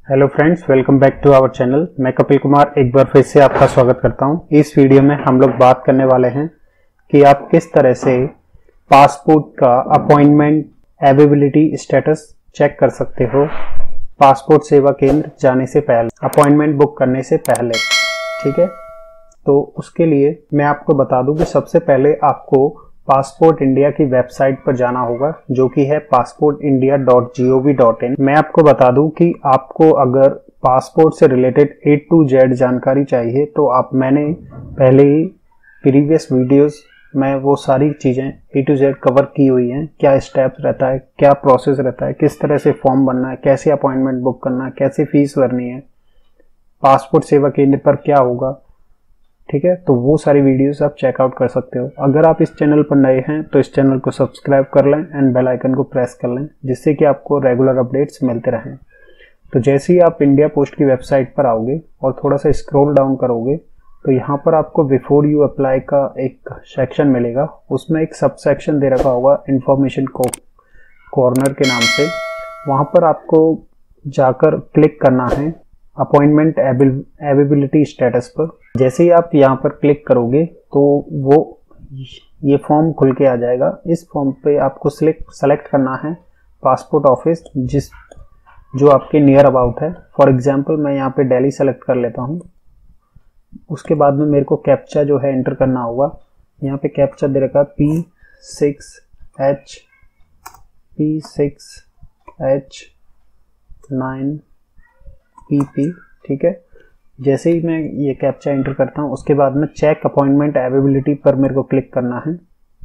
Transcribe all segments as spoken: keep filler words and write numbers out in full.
Hello friends, welcome back to our channel. मैं कपिल कुमार एक बार फिर से आपका स्वागत करता हूं। इस वीडियो में हम लोग बात करने वाले हैं कि आप किस तरह से पासपोर्ट का अपॉइंटमेंट अवेलेबिलिटी स्टेटस चेक कर सकते हो पासपोर्ट सेवा केंद्र जाने से पहले, अपॉइंटमेंट बुक करने से पहले। ठीक है, तो उसके लिए मैं आपको बता दूं कि सबसे पहले आपको पासपोर्ट इंडिया की वेबसाइट पर जाना होगा, जो कि है passport India dot G O V dot in. मैं आपको बता दूं कि आपको अगर पासपोर्ट से रिलेटेड ए टू जेड जानकारी चाहिए तो आप मैंने पहले ही प्रीवियस वीडियोस में वो सारी चीज़ें ए टू जेड कवर की हुई हैं। क्या स्टेप्स रहता है, क्या प्रोसेस रहता है, किस तरह से फॉर्म बनना है, कैसे अपॉइंटमेंट बुक करना है, कैसे फीस भरनी है, पासपोर्ट सेवा केंद्र पर क्या होगा। ठीक है, तो वो सारी वीडियोस आप चेकआउट कर सकते हो। अगर आप इस चैनल पर नए हैं तो इस चैनल को सब्सक्राइब कर लें एंड बेल आइकन को प्रेस कर लें, जिससे कि आपको रेगुलर अपडेट्स मिलते रहें। तो जैसे ही आप इंडिया पोस्ट की वेबसाइट पर आओगे और थोड़ा सा स्क्रॉल डाउन करोगे तो यहाँ पर आपको बिफोर यू अप्लाई का एक सेक्शन मिलेगा। उसमें एक सब सेक्शन दे रखा होगा इंफॉर्मेशन कॉर्नर के नाम से। वहाँ पर आपको जाकर क्लिक करना है अपॉइंटमेंट अवेलेबिलिटी स्टेटस पर। जैसे ही आप यहाँ पर क्लिक करोगे तो वो ये फॉर्म खुल के आ जाएगा। इस फॉर्म पे आपको सिलेक्ट सेलेक्ट करना है पासपोर्ट ऑफिस जिस जो आपके नियर अबाउट है। फॉर एग्जांपल मैं यहाँ पे दिल्ली सेलेक्ट कर लेता हूँ। उसके बाद में मेरे को कैप्चा जो है एंटर करना होगा। यहाँ पे कैप्चा दे रखा है P six H P six H nine P P. ठीक है, जैसे ही मैं ये कैप्चा एंटर करता हूँ उसके बाद में चेक अपॉइंटमेंट अवेलेबिलिटी पर मेरे को क्लिक करना है।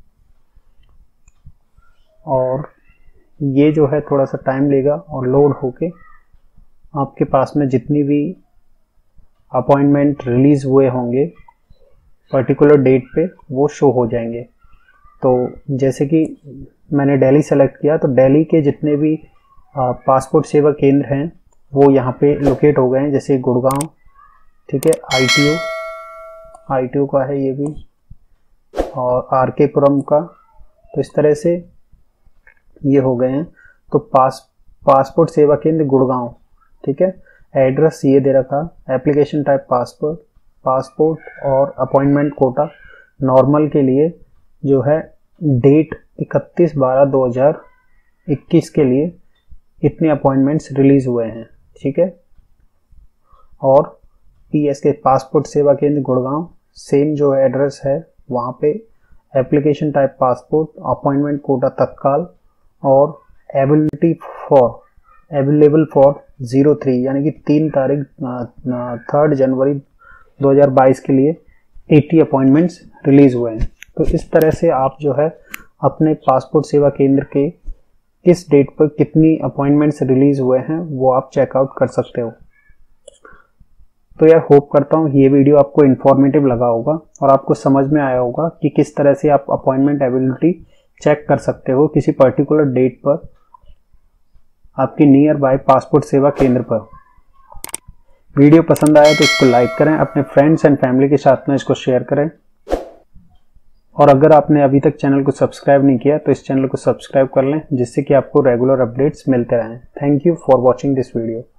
और ये जो है थोड़ा सा टाइम लेगा और लोड होके आपके पास में जितनी भी अपॉइंटमेंट रिलीज हुए होंगे पर्टिकुलर डेट पे वो शो हो जाएंगे। तो जैसे कि मैंने दिल्ली सेलेक्ट किया तो दिल्ली के जितने भी पासपोर्ट सेवा केंद्र हैं वो यहाँ पे लोकेट हो गए हैं, जैसे गुड़गांव। ठीक है, I T O I T O का है ये भी, और आर के पुरम का। तो इस तरह से ये हो गए हैं। तो पास पासपोर्ट सेवा केंद्र गुड़गांव। ठीक है, एड्रेस ये दे रखा, एप्लीकेशन टाइप पासपोर्ट पासपोर्ट और अपॉइंटमेंट कोटा नॉर्मल के लिए जो है डेट इकतीस बारह दो हज़ार इक्कीस के लिए इतने अपॉइंटमेंट्स रिलीज हुए हैं। ठीक है, और पी एस के पासपोर्ट सेवा केंद्र गुड़गांव सेम जो एड्रेस है वहाँ पे application type passport, appointment quota Tatkal और ability for available for zero three यानी कि तीन तारीख थर्ड जनवरी दो हज़ार बाईस के लिए अस्सी अपॉइंटमेंट्स रिलीज हुए हैं। तो इस तरह से आप जो है अपने पासपोर्ट सेवा केंद्र के किस डेट पर कितनी अपॉइंटमेंट्स रिलीज हुए हैं वो आप चेकआउट कर सकते हो। तो यार होप करता हूँ ये वीडियो आपको इन्फॉर्मेटिव लगा होगा और आपको समझ में आया होगा कि किस तरह से आप अपॉइंटमेंट अवेलेबिलिटी चेक कर सकते हो किसी पर्टिकुलर डेट पर आपकी नियर बाय पासपोर्ट सेवा केंद्र पर। वीडियो पसंद आया तो इसको लाइक करें, अपने फ्रेंड्स एंड फैमिली के साथ में इसको शेयर करें। और अगर आपने अभी तक चैनल को सब्सक्राइब नहीं किया तो इस चैनल को सब्सक्राइब कर लें, जिससे कि आपको रेगुलर अपडेट्स मिलते रहें। Thank you for watching this video.